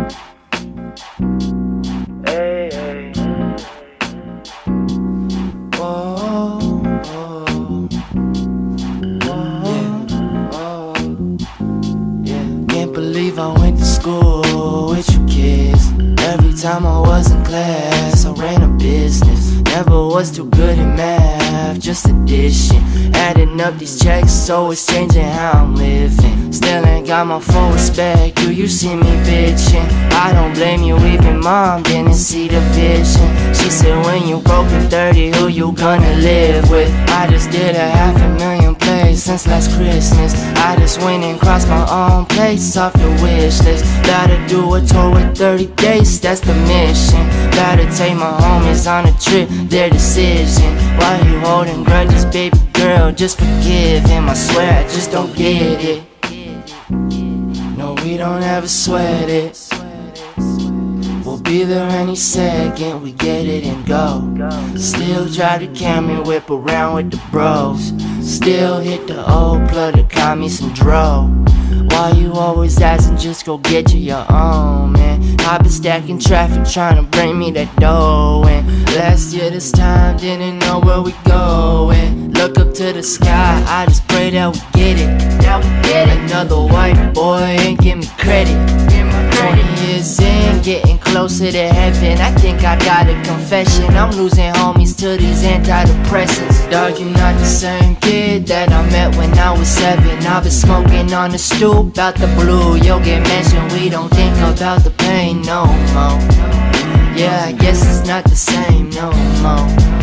Hey, hey. Whoa, whoa. Whoa, yeah. Can't believe I went to school with you kids. Every time I was in class, I ran a business. Never was too good in math, just addition. Adding up these checks, so it's changing how I'm living. Still ain't got my full respect, do you see me bitching? I don't blame you, even mom didn't see the vision. She said when you broke in 30, who you gonna live with? I just did a 500,000 plays since last Christmas. I just went and crossed my own place off the wish list. Gotta do a tour with 30 days, that's the mission. Gotta take my homies on a trip, their decision. Why you holding grudges, baby girl? Just forgive him, I swear I just don't get it. No, we don't ever sweat it. We'll be there any second, we get it and go. Still try to Camry, whip around with the bros. Still hit the old plug to call me some dro. Why you always asking, just go get you your own, man. I've been stacking traffic trying to bring me that dough. And last year this time didn't know where we going. Look up to the sky, I just pray that we get it. Another white boy ain't give me credit. 20 years in, getting closer to heaven. I think I got a confession, I'm losing homies to these antidepressants. Dog, you not the same kid that I met when I was 7. I've been smoking on the stoop out the blue. You'll get mentioned, we don't think about the pain no more. Yeah, I guess it's not the same no more.